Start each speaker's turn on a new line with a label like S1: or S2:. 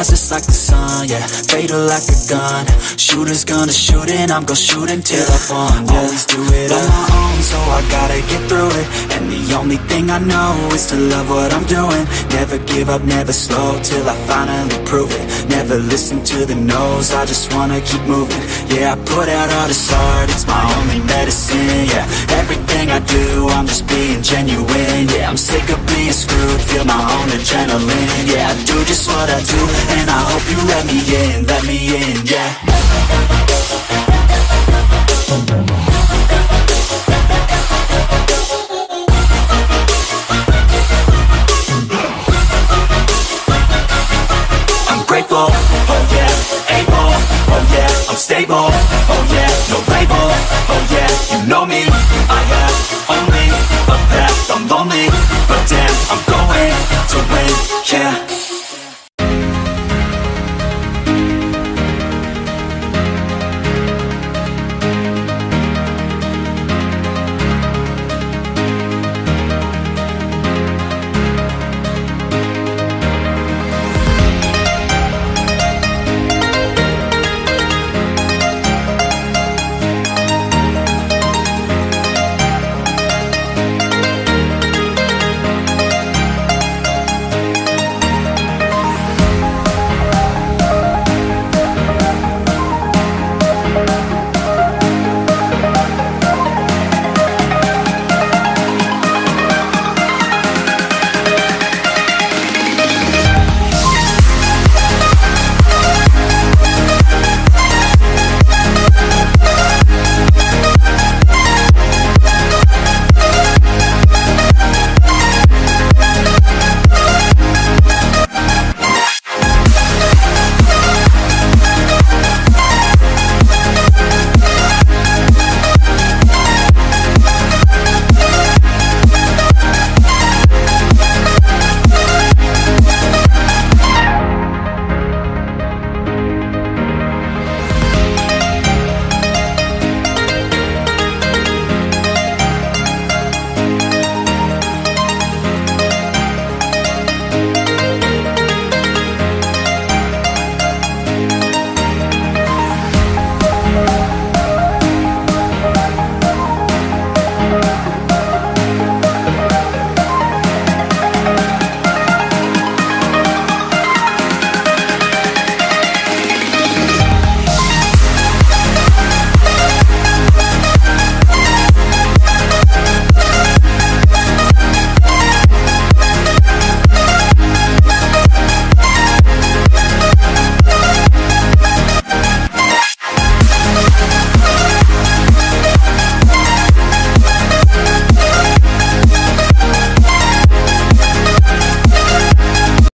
S1: rises like the sun, yeah, fatal like a gun. Shooters gonna shoot and I'm gonna shoot until I fall, yeah. Always do it on my own, so I gotta get through it. And the only thing I know is to love what I'm doing. Never give up, never slow, till I finally prove it. Never listen to the no's, I just wanna keep moving. Yeah, I put out all this art, it's my only medicine, yeah. Everything I do, I'm just being genuine, yeah. I'm sick of being screwed, feel my own adrenaline, yeah. I do just what I do, and I hope you let me in, yeah.